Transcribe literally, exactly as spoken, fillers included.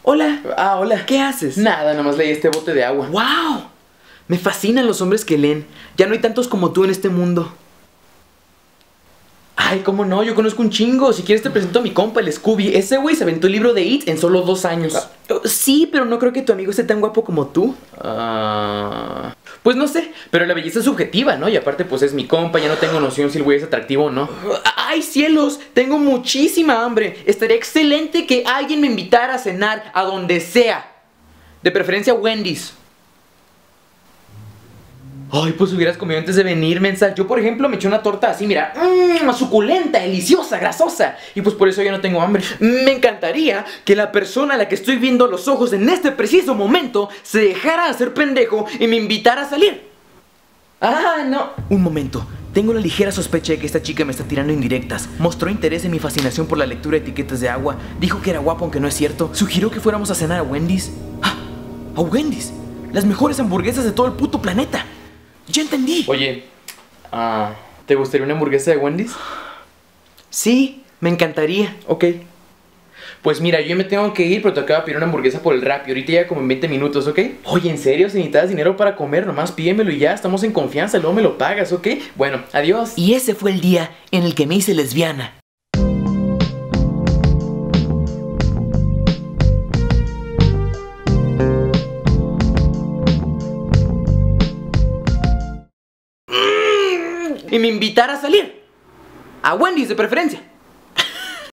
Hola. Ah, hola. ¿Qué haces? Nada, nomás leí este bote de agua. ¡Wow! Me fascinan los hombres que leen. Ya no hay tantos como tú en este mundo. Ay, cómo no, yo conozco un chingo. Si quieres te presento a mi compa, el Scooby. Ese güey se aventó el libro de It en solo dos años. Uh, sí, pero no creo que tu amigo esté tan guapo como tú. Ah, pues no sé, pero la belleza es subjetiva, ¿no? Y aparte pues es mi compa, ya no tengo noción si el güey es atractivo o no. Uh, ¡Ay, cielos! Tengo muchísima hambre. Estaría excelente que alguien me invitara a cenar a donde sea. De preferencia Wendy's. Ay, pues hubieras comido antes de venir, mensa. Yo, por ejemplo, me eché una torta así, mira, mmm, suculenta, deliciosa, grasosa. Y pues por eso ya no tengo hambre. Me encantaría que la persona a la que estoy viendo a los ojos en este preciso momento se dejara de hacer pendejo y me invitara a salir. Ah, no. Un momento. Tengo la ligera sospecha de que esta chica me está tirando indirectas. Mostró interés en mi fascinación por la lectura de etiquetas de agua. Dijo que era guapo aunque no es cierto. Sugirió que fuéramos a cenar a Wendy's. ¡Ah! ¡A Wendy's! Las mejores hamburguesas de todo el puto planeta. ¡Ya entendí! Oye, ah, ¿te gustaría una hamburguesa de Wendy's? Sí, me encantaría. Ok. Pues mira, yo me tengo que ir, pero te acabo de pedir una hamburguesa por el rap y ahorita ya como en veinte minutos, ¿ok? Oye, ¿en serio? Si necesitas dinero para comer, nomás pídemelo y ya, estamos en confianza, luego me lo pagas, ¿ok? Bueno, adiós. Y ese fue el día en el que me hice lesbiana. Y me invitara a salir. A Wendy's de preferencia.